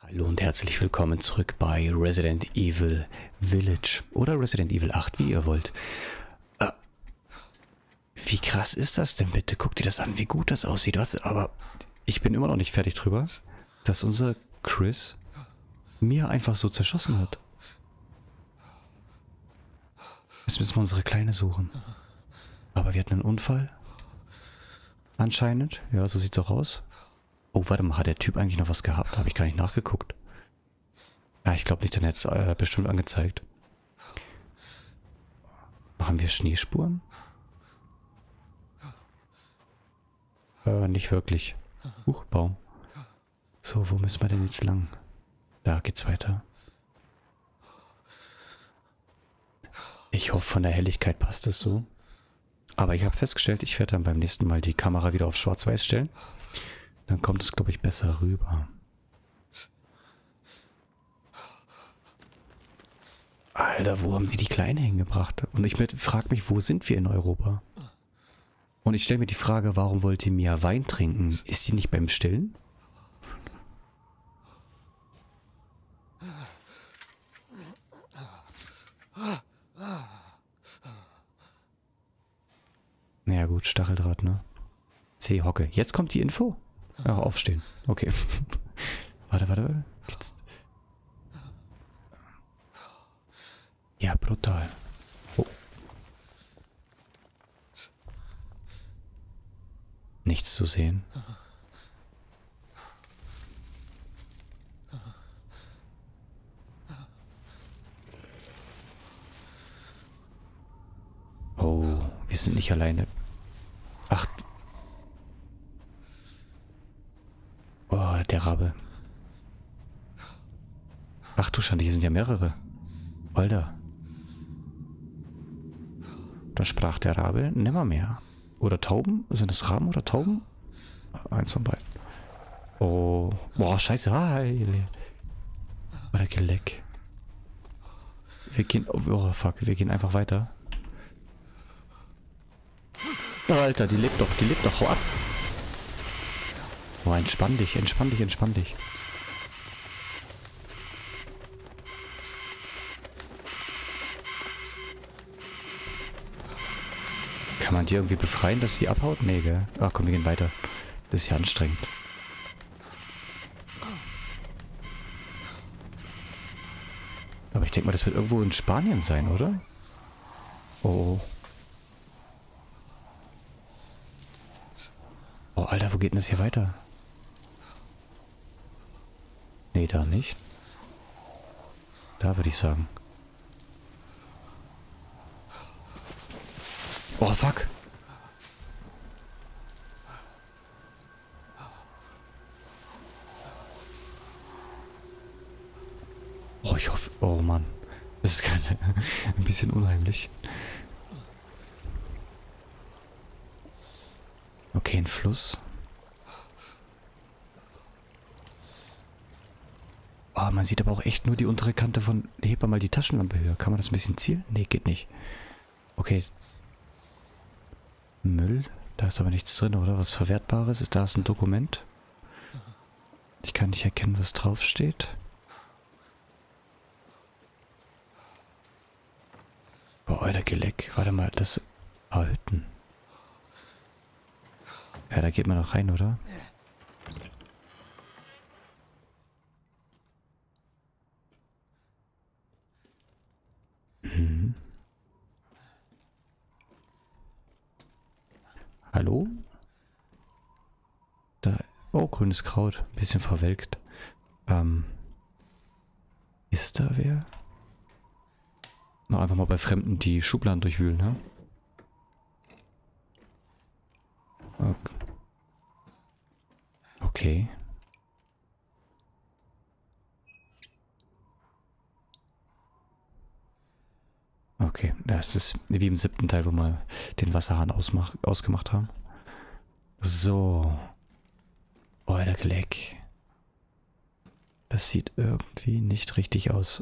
Hallo und herzlich willkommen zurück bei Resident Evil Village oder Resident Evil 8, wie ihr wollt. Wie krass ist das denn bitte? Guck dir das an, wie gut das aussieht. Aber ich bin immer noch nicht fertig drüber, dass unser Chris mir einfach so zerschossen hat. Jetzt müssen wir unsere Kleine suchen. Aber wir hatten einen Unfall. Anscheinend. Ja, so sieht's auch aus. Oh, warte mal, hat der Typ eigentlich noch was gehabt? Habe ich gar nicht nachgeguckt. Ja, ich glaube nicht, dann hätte es bestimmt angezeigt. Machen wir Schneespuren? Nicht wirklich. Baum. So, wo müssen wir denn jetzt lang? Da geht's weiter. Ich hoffe, von der Helligkeit passt es so. Aber ich habe festgestellt, ich werde dann beim nächsten Mal die Kamera wieder auf Schwarz-Weiß stellen. Dann kommt es, glaube ich, besser rüber. Alter, wo haben sie die Kleine hingebracht? Und ich frage mich, wo sind wir in Europa? Und ich stelle mir die Frage, warum wollte Mia Wein trinken? Ist sie nicht beim Stillen? Naja gut, Stacheldraht, ne? C-Hocke. Jetzt kommt die Info. Ja, aufstehen. Okay. Warte. Jetzt. Ja, brutal. Oh. Nichts zu sehen. Oh, wir sind nicht alleine. Ach. Oh, der Rabe. Ach du Schande, hier sind ja mehrere. Alter. Da sprach der Rabe nimmermehr. Oder Tauben? Sind das Raben oder Tauben? Eins von beiden. Oh. Boah, scheiße. Oder Geleck. Wir gehen... Oh, fuck. Wir gehen einfach weiter. Oh, Alter, die lebt doch. Hau ab. Oh, entspann dich. Kann man die irgendwie befreien, dass sie abhaut? Nee, gell? Ach komm, wir gehen weiter. Das ist ja anstrengend. Aber ich denke mal, das wird irgendwo in Spanien sein, oder? Oh. Oh, Alter, wo geht denn das hier weiter? Nee, da nicht. Da würde ich sagen. Oh, fuck. Oh, ich hoffe... Oh, Mann. Das ist gerade ein bisschen unheimlich. Okay, ein Fluss. Oh, man sieht aber auch echt nur die untere Kante von... Heb mal die Taschenlampe höher. Kann man das ein bisschen zielen? Nee, geht nicht. Okay. Müll. Da ist aber nichts drin, oder? Was Verwertbares? Da ist ein Dokument. Ich kann nicht erkennen, was draufsteht. Boah, Alter, Geleck. Warte mal, das... Ah, Hütten. Ja, da geht man noch rein, oder? Mhm. Hallo? Da... Oh, grünes Kraut. Ein bisschen verwelkt. Ist da wer? Noch einfach mal bei Fremden die Schubladen durchwühlen, ne? Okay. Okay, das ist wie im 7. Teil, wo wir den Wasserhahn ausgemacht haben. So. Oh, der Geleck. Das sieht irgendwie nicht richtig aus.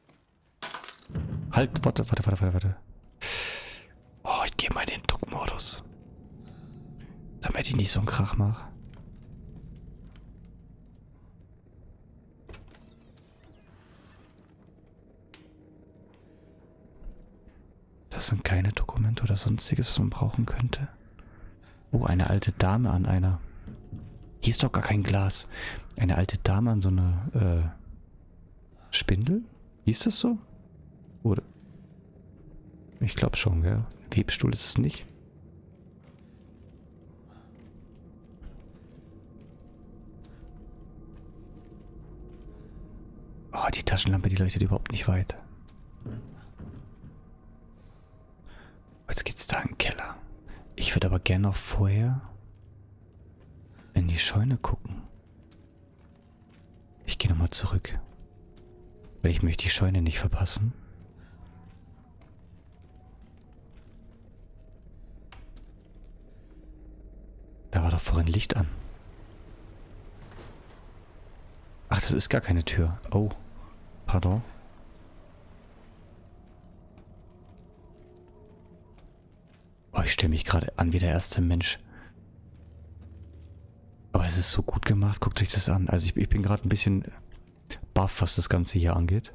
Halt, warte. Oh, ich gehe mal in den Duck-Modus. Damit ich nicht so einen Krach mache. Das sind keine Dokumente oder sonstiges, was man brauchen könnte. Oh, eine alte Dame an einer... Hier ist doch gar kein Glas. Eine alte Dame an so einer Spindel? Hieß das so? Oder? Ich glaube schon, gell? Webstuhl ist es nicht. Oh, die Taschenlampe, die leuchtet überhaupt nicht weit. Jetzt geht's da in den Keller. Ich würde aber gerne noch vorher in die Scheune gucken. Ich gehe nochmal zurück. Weil ich möchte die Scheune nicht verpassen. Da war doch vorhin Licht an. Ach, das ist gar keine Tür. Oh, pardon. Oh, ich stelle mich gerade an wie der erste Mensch. Aber es ist so gut gemacht. Guckt euch das an. Also ich bin gerade ein bisschen baff, was das Ganze hier angeht.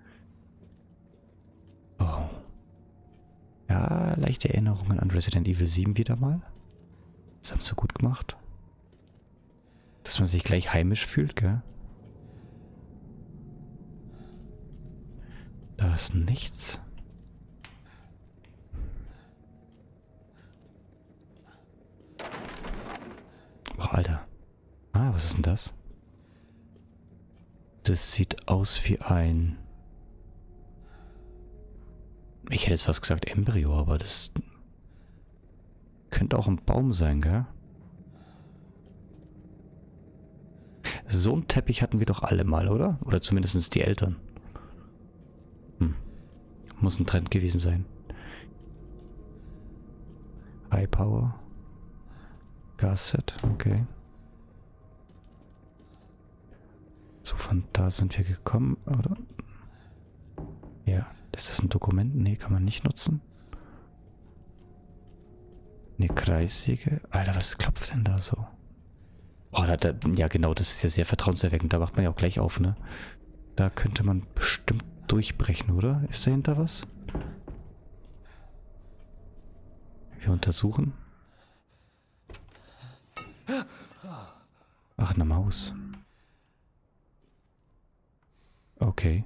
Oh. Ja, leichte Erinnerungen an Resident Evil 7 wieder mal. Das haben sie gut gemacht. Dass man sich gleich heimisch fühlt, gell? Da ist nichts. Oh, Alter. Ah, was ist denn das? Das sieht aus wie ein... Ich hätte jetzt fast gesagt Embryo, aber das... könnte auch ein Baum sein, gell? So einen Teppich hatten wir doch alle mal, oder? Oder zumindest die Eltern. Muss ein Trend gewesen sein. High Power. Gasset, okay. So, von da sind wir gekommen, oder? Ja, ist das ein Dokument? Nee, kann man nicht nutzen. Eine Kreissäge. Alter, was klopft denn da so? Oh, ja genau, das ist ja sehr vertrauenserweckend. Da macht man ja auch gleich auf, ne? Da könnte man bestimmt durchbrechen, oder? Ist dahinter was? Wir untersuchen. Ach, eine Maus. Okay.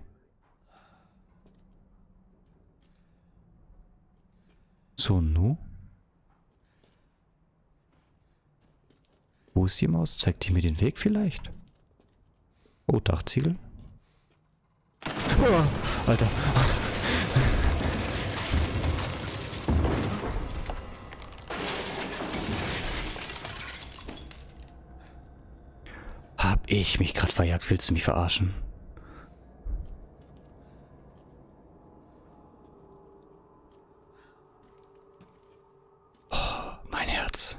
So, nu? Wo ist die Maus? Zeigt die mir den Weg vielleicht? Oh, Dachziegel. Oh, Alter. Hab ich mich gerade verjagt? Willst du mich verarschen? Oh, mein Herz.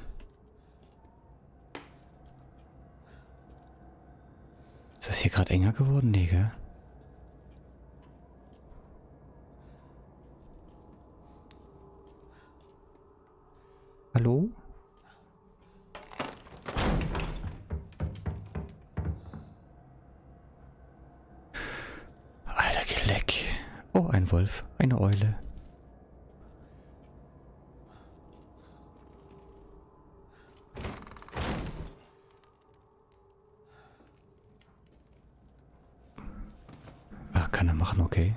Ist das hier gerade enger geworden? Nee, gell? Hallo? Alter Geleck. Oh, ein Wolf. Eine Eule. Ah, kann er machen, okay.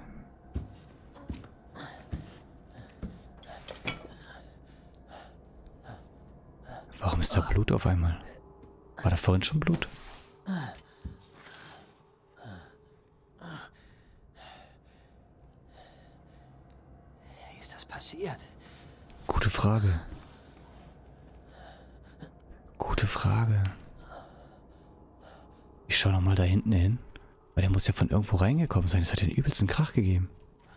Warum ist da Blut auf einmal? War da vorhin schon Blut? Wie ist das passiert? Gute Frage. Gute Frage. Ich schau noch mal da hinten hin. Weil der muss ja von irgendwo reingekommen sein. Das hat ja den übelsten Krach gegeben.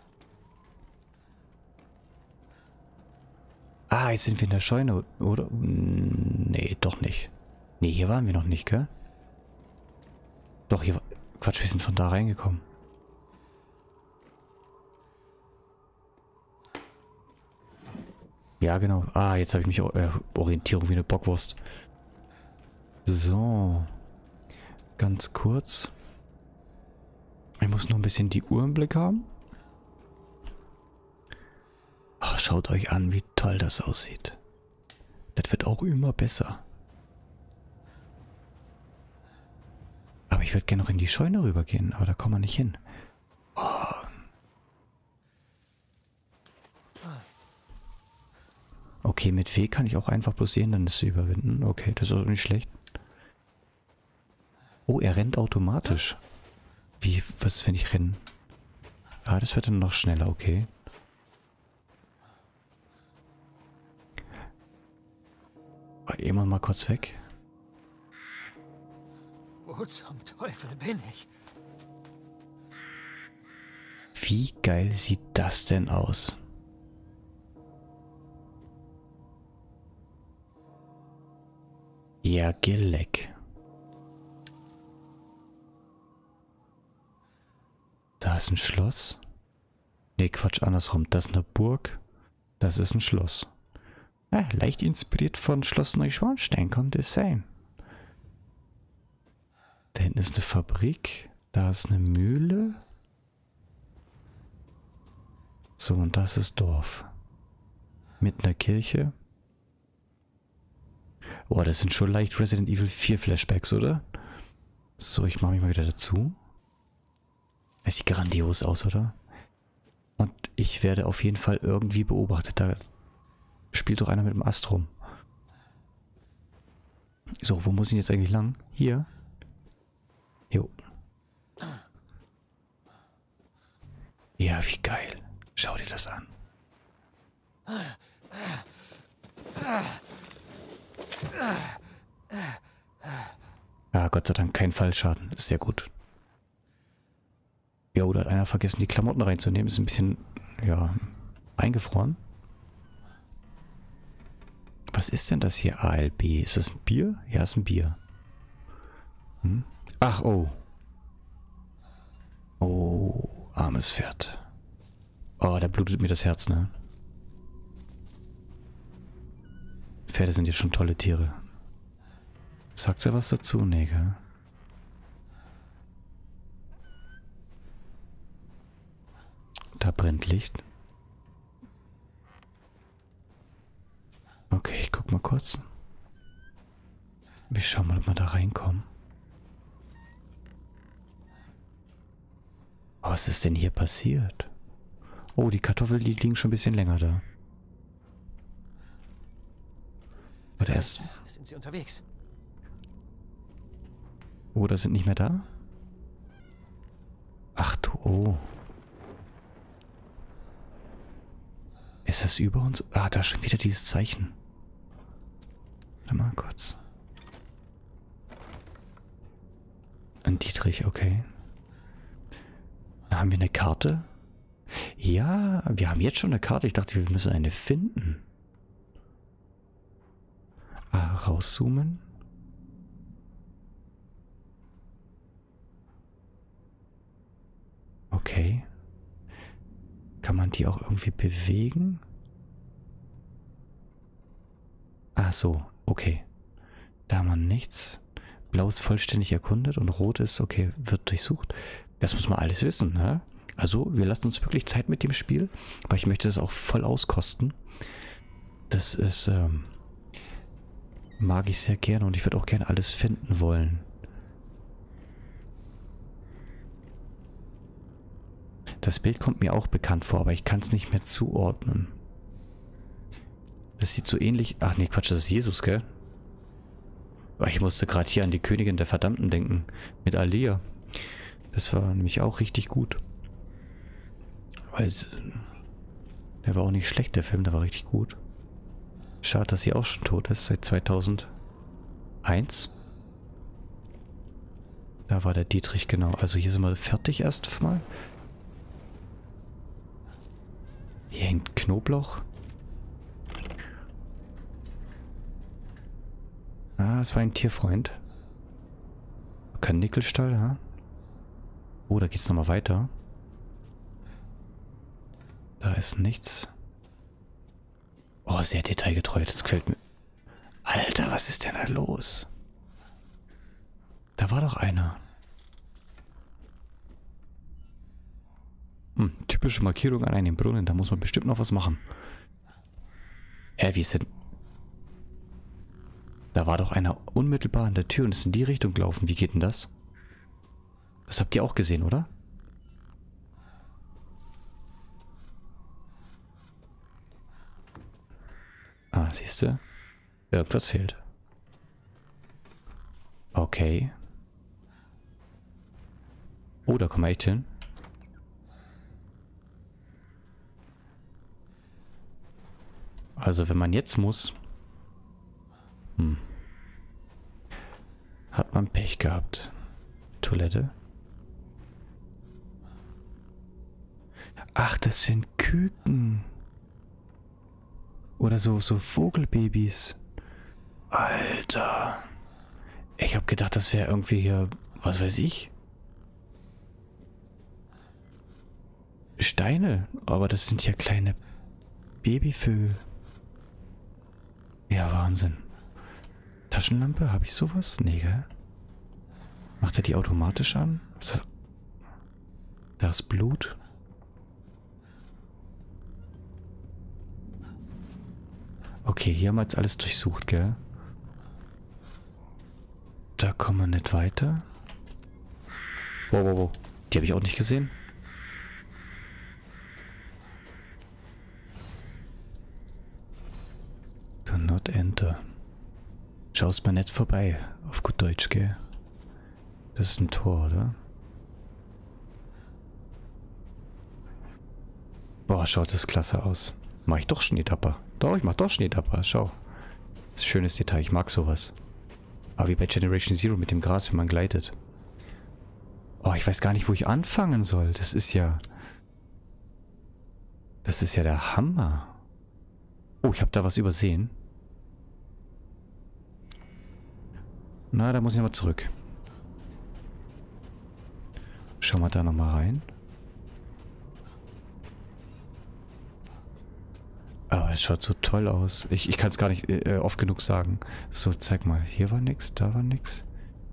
Ah, jetzt sind wir in der Scheune, oder? Nee, doch nicht. Nee, hier waren wir noch nicht, gell? Doch, hier war... Quatsch, wir sind von da reingekommen. Ja, genau. Ah, jetzt habe ich mich Orientierung wie eine Bockwurst. So. Ganz kurz. Ich muss nur ein bisschen die Uhr im Blick haben. Oh, schaut euch an, wie toll das aussieht. Das wird auch immer besser. Aber ich würde gerne noch in die Scheune rübergehen, aber da kommen wir nicht hin. Oh. Okay, mit W kann ich auch einfach bloß Hindernisse überwinden. Okay, das ist auch nicht schlecht. Oh, er rennt automatisch. Wie, was, wenn ich renne? Ah, das wird dann noch schneller, okay. Immer mal kurz weg. Wo zum Teufel bin ich? Wie geil sieht das denn aus? Ja, geleck. Da ist ein Schloss. Nee, Quatsch, andersrum. Das ist eine Burg. Das ist ein Schloss. Ja, leicht inspiriert von Schloss Neuschwanstein, kommt es sein. Da hinten ist eine Fabrik. Da ist eine Mühle. So, und das ist Dorf. Mit einer Kirche. Boah, das sind schon leicht Resident Evil 4 Flashbacks, oder? So, ich mache mich mal wieder dazu. Es sieht grandios aus, oder? Und ich werde auf jeden Fall irgendwie beobachtet. Da spielt doch einer mit dem Ast rum. So, wo muss ich jetzt eigentlich lang? Hier. Jo. Ja, wie geil. Schau dir das an. Ja, Gott sei Dank kein Fallschaden. Ist sehr gut. Jo, da hat einer vergessen, die Klamotten reinzunehmen. Ist ein bisschen, ja, eingefroren. Was ist denn das hier? ALB. Ist das ein Bier? Ja, ist ein Bier. Hm? Ach, oh. Oh, armes Pferd. Oh, da blutet mir das Herz, ne? Pferde sind jetzt schon tolle Tiere. Sagt er was dazu? Nee, gell? Da brennt Licht. Okay, ich guck mal kurz. Wir schauen mal, ob wir da reinkommen. Oh, was ist denn hier passiert? Oh, die Kartoffeln, die liegen schon ein bisschen länger da. Oder erst... Sind sie unterwegs? Oder sind nicht mehr da? Ach du, oh. Ist das über uns? Ah, da ist schon wieder dieses Zeichen. Warte mal kurz. Ein Dietrich, okay. Da haben wir eine Karte. Ja, wir haben jetzt schon eine Karte. Ich dachte, wir müssen eine finden. Ah, rauszoomen. Okay. Kann man die auch irgendwie bewegen? Ah, so. Okay. Da haben wir nichts. Blau ist vollständig erkundet und rot ist, okay, wird durchsucht. Das muss man alles wissen, ne? Also, wir lassen uns wirklich Zeit mit dem Spiel, weil ich möchte das auch voll auskosten. Das ist, mag ich sehr gerne und ich würde auch gerne alles finden wollen. Das Bild kommt mir auch bekannt vor, aber ich kann es nicht mehr zuordnen. Das sieht so ähnlich... Ach nee, Quatsch, das ist Jesus, gell? Ich musste gerade hier an die Königin der Verdammten denken. Mit Alia. Das war nämlich auch richtig gut. Weil der war auch nicht schlecht, der Film, der war richtig gut. Schade, dass sie auch schon tot ist, seit 2001. Da war der Dietrich, genau. Also hier sind wir fertig erstmal. Hier hängt Knoblauch. Ah, es war ein Tierfreund. Kein Nickelstall, ja? Oh, da geht's nochmal weiter. Da ist nichts. Oh, sehr detailgetreu, das gefällt mir. Alter, was ist denn da los? Da war doch einer. Typische Markierung an einem Brunnen, da muss man bestimmt noch was machen. Hä, wie ist denn... Da war doch einer unmittelbar an der Tür und ist in die Richtung gelaufen. Wie geht denn das? Das habt ihr auch gesehen, oder? Ah, siehst du? Irgendwas fehlt. Okay. Oh, da kommen wir echt hin. Also, wenn man jetzt muss... Hat man Pech gehabt. Toilette. Ach, das sind Küken. Oder so Vogelbabys. Alter. Ich hab gedacht, das wäre irgendwie hier, was weiß ich. Steine. Aber das sind ja kleine Babyvögel. Ja, Wahnsinn. Taschenlampe, habe ich sowas? Nee, gell? Macht er die automatisch an? Ist das... Das Blut? Okay, hier haben wir jetzt alles durchsucht, gell? Da kommen wir nicht weiter. Wow. Die habe ich auch nicht gesehen. Do not enter. Schaust mal nicht vorbei, auf gut Deutsch, gell? Das ist ein Tor, oder? Boah, schaut das klasse aus. Mach ich doch Schneetapper. Doch, ich mach doch Schneetapper. Schau. Das ist ein schönes Detail. Ich mag sowas. Aber wie bei Generation Zero mit dem Gras, wenn man gleitet. Oh, ich weiß gar nicht, wo ich anfangen soll. Das ist ja... Das ist ja der Hammer. Oh, ich habe da was übersehen. Na, da muss ich nochmal zurück. Schauen wir da nochmal rein. Aber es schaut so toll aus. Ich kann es gar nicht oft genug sagen. So, zeig mal. Hier war nix, da war nix.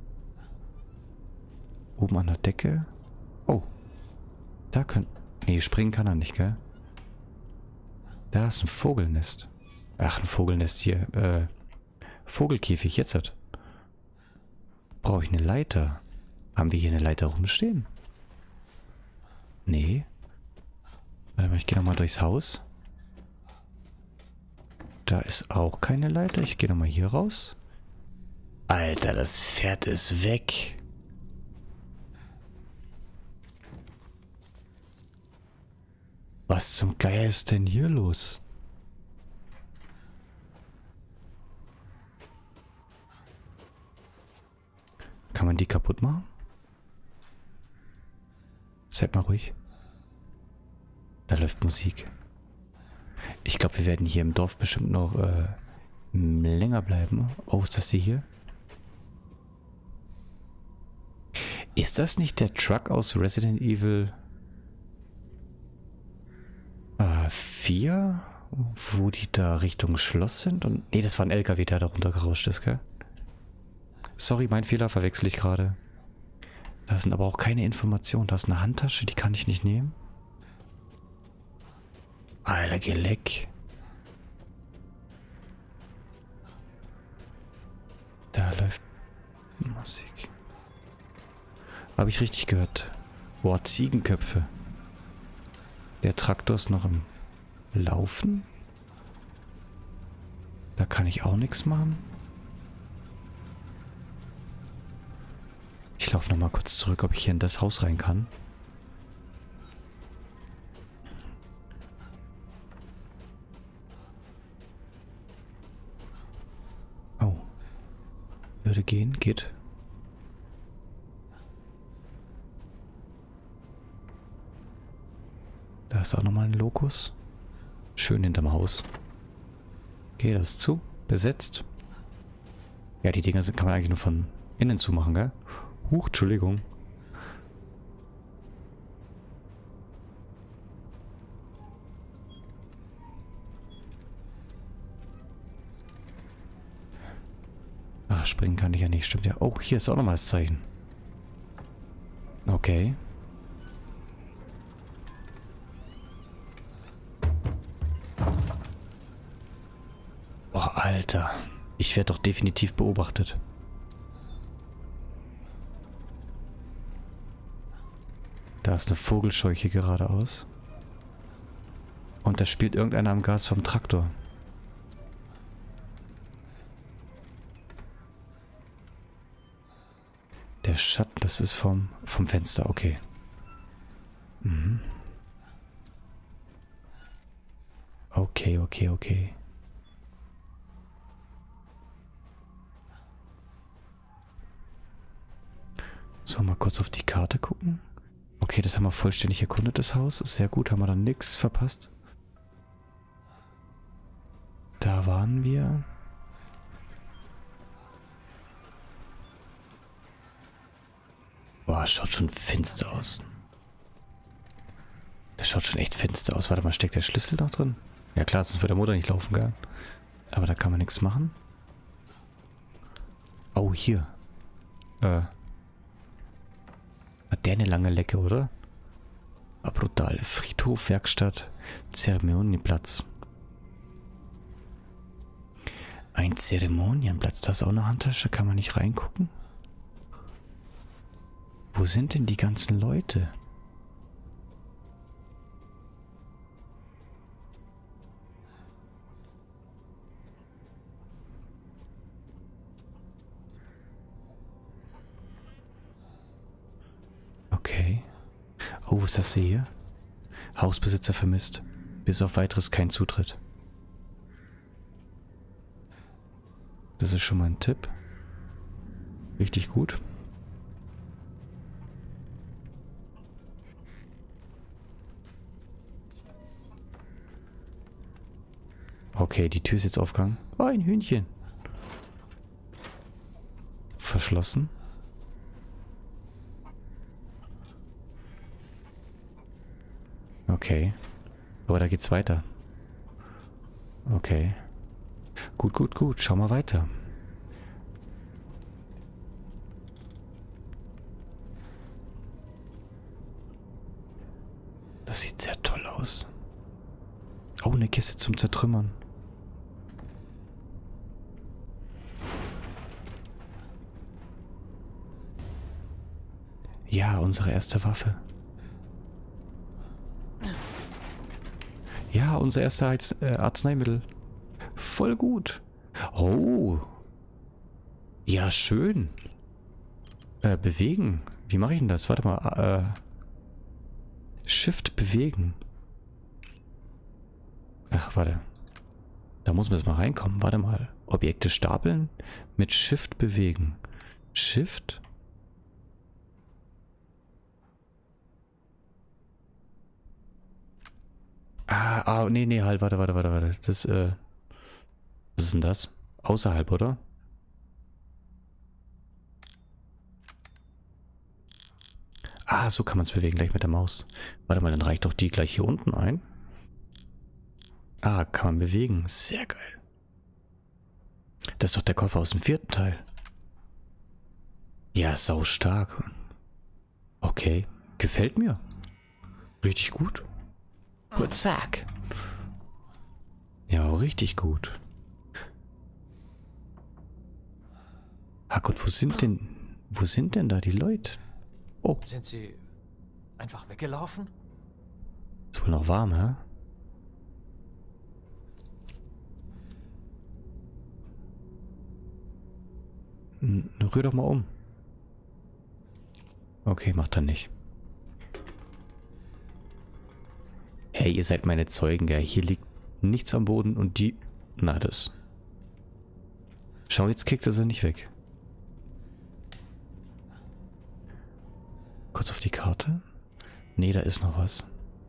Oben an der Decke. Oh. Da kann... Nee, springen kann er nicht, gell? Da ist ein Vogelnest. Ach, ein Vogelnest hier. Vogelkäfig, jetzt hat. Brauche ich eine Leiter? Haben wir hier eine Leiter rumstehen? Nee. Warte mal, ich gehe nochmal durchs Haus. Da ist auch keine Leiter. Ich gehe nochmal hier raus. Alter, das Pferd ist weg. Was zum Geier ist denn hier los? Kann man die kaputt machen? Seid mal ruhig. Da läuft Musik. Ich glaube, wir werden hier im Dorf bestimmt noch länger bleiben. Oh, ist das die hier? Ist das nicht der Truck aus Resident Evil 4? Wo die da Richtung Schloss sind? Und nee, das war ein LKW, der da runtergerauscht ist, gell? Sorry, mein Fehler, verwechsel ich gerade. Da sind aber auch keine Informationen. Da ist eine Handtasche, die kann ich nicht nehmen. Alter, Geleck. Da läuft Musik. Habe ich richtig gehört? Boah, Ziegenköpfe. Der Traktor ist noch im Laufen. Da kann ich auch nichts machen. Ich laufe nochmal kurz zurück, ob ich hier in das Haus rein kann. Oh. Würde gehen, geht. Da ist auch nochmal ein Lokus. Schön hinterm Haus. Okay, das ist zu. Besetzt. Ja, die Dinger kann man eigentlich nur von innen zumachen, gell? Huch, Entschuldigung. Ach, springen kann ich ja nicht. Stimmt ja. Oh, hier ist auch nochmal das Zeichen. Okay. Alter, ich werde doch definitiv beobachtet. Da ist eine Vogelscheuche geradeaus. Und da spielt irgendeiner am Gas vom Traktor. Der Schatten, das ist vom Fenster, okay. Mhm. Okay. So, mal kurz auf die Karte gucken. Okay, das haben wir vollständig erkundet, das Haus. Ist sehr gut, haben wir dann nichts verpasst. Da waren wir. Boah, schaut schon finster aus. Das schaut schon echt finster aus. Warte mal, steckt der Schlüssel noch drin? Ja klar, sonst wird der Motor nicht laufen, gell? Aber da kann man nichts machen. Oh, hier. Hat der eine lange Lecke, oder? Ah, brutal. Friedhof, Werkstatt, Zeremonienplatz. Ein Zeremonienplatz. Da ist auch eine Handtasche. Kann man nicht reingucken? Wo sind denn die ganzen Leute? Okay. Oh, was ist das hier? Hausbesitzer vermisst. Bis auf weiteres kein Zutritt. Das ist schon mal ein Tipp. Richtig gut. Okay, die Tür ist jetzt aufgegangen. Oh, ein Hühnchen. Verschlossen. Okay. Aber da geht's weiter. Okay. Gut. Schau mal weiter. Das sieht sehr toll aus. Oh, eine Kiste zum Zertrümmern. Ja, unsere erste Waffe. Ja, unser erster Arzneimittel. Voll gut. Oh. Ja, schön. Bewegen. Wie mache ich denn das? Warte mal. Shift bewegen. Ach, warte. Da muss man jetzt mal reinkommen. Warte mal. Objekte stapeln. Mit Shift bewegen. Shift. Nee, halt, warte. Das, was ist denn das? Außerhalb, oder? Ah, so kann man es bewegen, gleich mit der Maus. Warte mal, dann reicht doch die gleich hier unten ein. Ah, kann man bewegen. Sehr geil. Das ist doch der Koffer aus dem 4. Teil. Ja, sau stark. Okay, gefällt mir. Richtig gut. Gut, zack. Ja, richtig gut. Ah Gott, wo sind denn da die Leute? Oh. Sind sie einfach weggelaufen? Ist wohl noch warm, hä? Rühr doch mal um. Okay, macht er nicht. Hey, ihr seid meine Zeugen, gell? Hier liegt nichts am Boden und die... Na, das... Schau, jetzt kickt er sie nicht weg. Kurz auf die Karte. Nee, da ist noch was.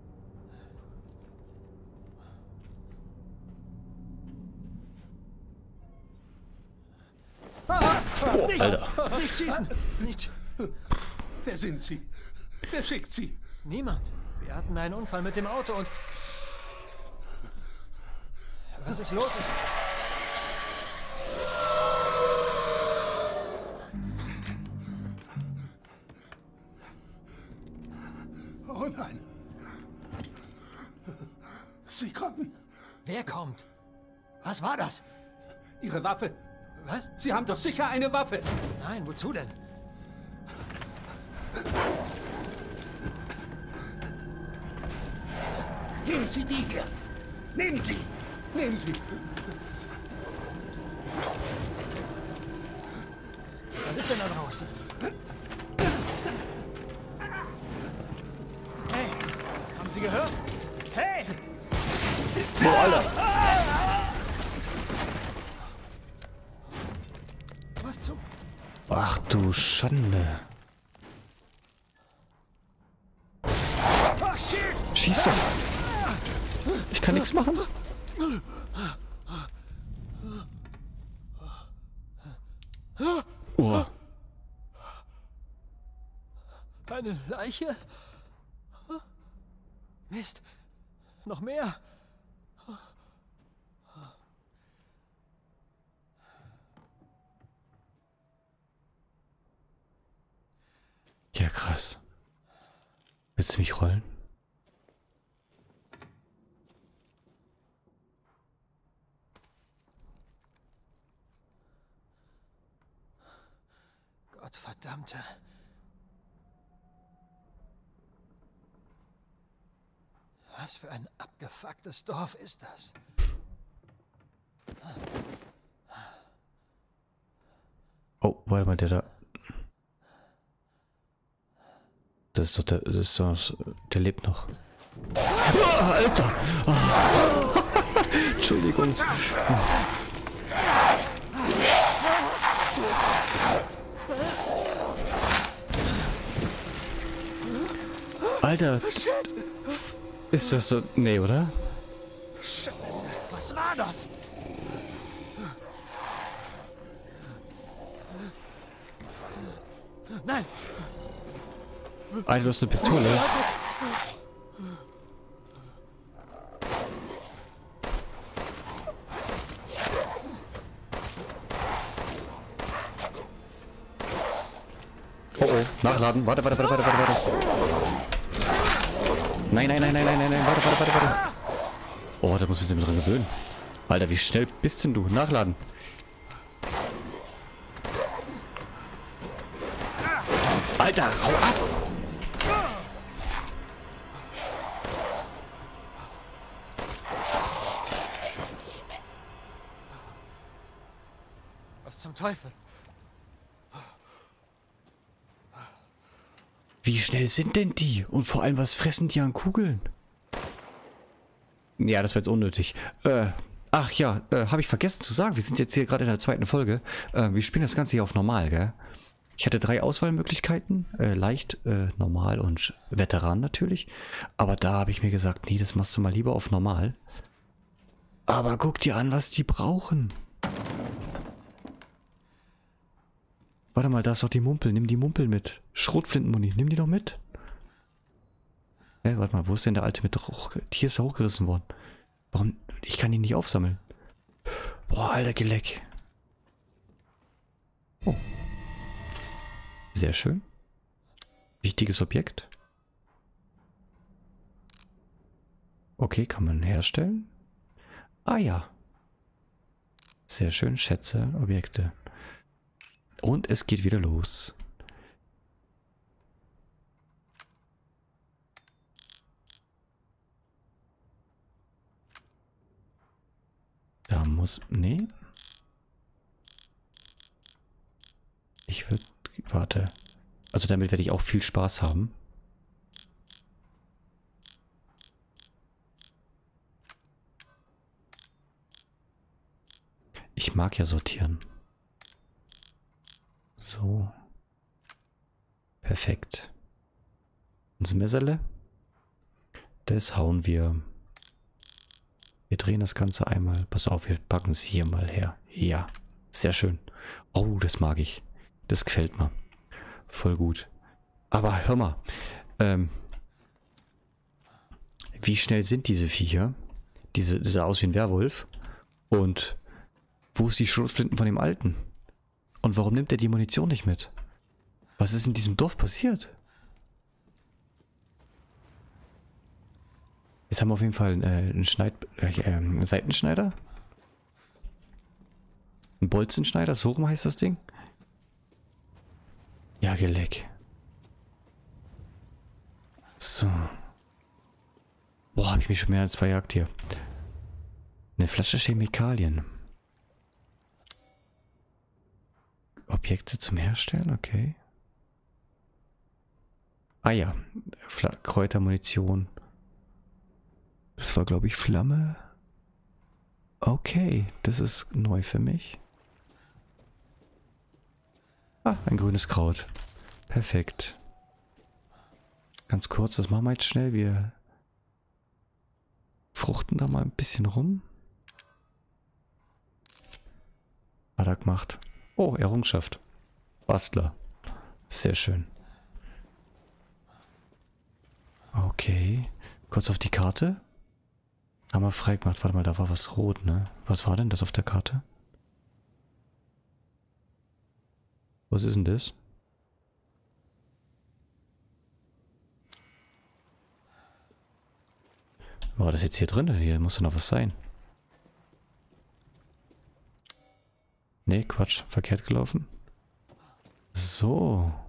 Oh, Alter. Nicht schießen! Nicht. Wer sind Sie? Wer schickt Sie? Niemand. Wir hatten einen Unfall mit dem Auto und... Psst. Was ist los? Oh nein. Sie kommen. Wer kommt? Was war das? Ihre Waffe. Was? Sie haben doch sicher eine Waffe. Nein, wozu denn? Nehmen Sie die hier. Nehmen Sie. Nehmen Sie. Was ist denn da draußen? Hey, haben Sie gehört? Hey! Boah, Alter. Was zum... Ach du Schande. Oh, shit! Schieß doch. Ich kann nichts machen. Oh. Eine Leiche? Mist. Noch mehr. Ja, krass. Willst du mich rollen? Gottverdammte. Was für ein abgefucktes Dorf ist das? Oh, warte mal, der da. Das ist doch der. Das ist doch, der lebt noch. Ah, Alter! Ah. Entschuldigung. Alter! Ist das so. Nee, oder? Scheiße, was war das? Nein! Alter, du hast eine Pistole. Oh oh, nachladen. Warte. Nein, warte. Oh, da muss man sich mit dran gewöhnen. Alter, wie schnell bist denn du? Nachladen. Alter, hau ab! Was zum Teufel? Wie schnell sind denn die? Und vor allem, was fressen die an Kugeln? Ja, das war jetzt unnötig. Ach ja, habe ich vergessen zu sagen. Wir sind jetzt hier gerade in der zweiten Folge. Wir spielen das Ganze hier auf normal, gell? Ich hatte 3 Auswahlmöglichkeiten. Leicht, normal und Veteran natürlich. Aber da habe ich mir gesagt, nee, das machst du mal lieber auf normal. Aber guck dir an, was die brauchen. Warte mal, da ist doch die Mumpel. Nimm die Mumpel mit. Schrotflintenmuni, nimm die doch mit. Warte mal, wo ist denn der alte mit? Hier ist er hochgerissen worden. Warum? Ich kann ihn nicht aufsammeln. Boah, alter Geleck. Oh. Sehr schön. Wichtiges Objekt. Okay, kann man herstellen. Ah ja. Sehr schön. Schätze, Objekte. Und es geht wieder los. Da muss... Nee. Ich würde... Warte. Also damit werde ich auch viel Spaß haben. Ich mag ja sortieren. So. Perfekt. Das Messerle. Das hauen wir. Wir drehen das Ganze einmal. Pass auf, wir packen es hier mal her. Ja, sehr schön. Oh, das mag ich. Das gefällt mir. Voll gut. Aber hör mal. Wie schnell sind diese Viecher? Diese sah aus wie ein Werwolf. Und wo ist die Schrotflinten von dem Alten? Und warum nimmt er die Munition nicht mit? Was ist in diesem Dorf passiert? Jetzt haben wir auf jeden Fall einen Seitenschneider. Bolzenschneider, so rum heißt das Ding? Ja, geleck. So. Boah, habe ich mich schon mehr als verjagt hier. Eine Flasche Chemikalien. Objekte zum Herstellen, okay. Ah ja, Kräutermunition. Das war, glaube ich, Flamme. Okay, das ist neu für mich. Ah, ein grünes Kraut. Perfekt. Ganz kurz, das machen wir jetzt schnell. Wir fruchten da mal ein bisschen rum. Hat er gemacht. Oh, Errungenschaft. Bastler. Sehr schön. Okay. Kurz auf die Karte. Haben wir freigemacht. Warte mal, da war was rot, ne? Was war denn das auf der Karte? Was ist denn das? War das jetzt hier drin? Hier muss doch noch was sein. Nee, Quatsch. Verkehrt gelaufen. So.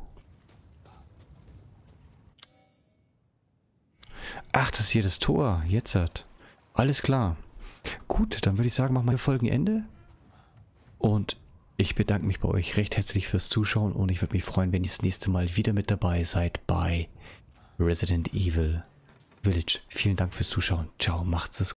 Ach, das ist hier das Tor. Jetzt hat. Alles klar. Gut, dann würde ich sagen, machen wir Folgenende. Und ich bedanke mich bei euch recht herzlich fürs Zuschauen und ich würde mich freuen, wenn ihr das nächste Mal wieder mit dabei seid bei Resident Evil Village. Vielen Dank fürs Zuschauen. Ciao, macht's es gut.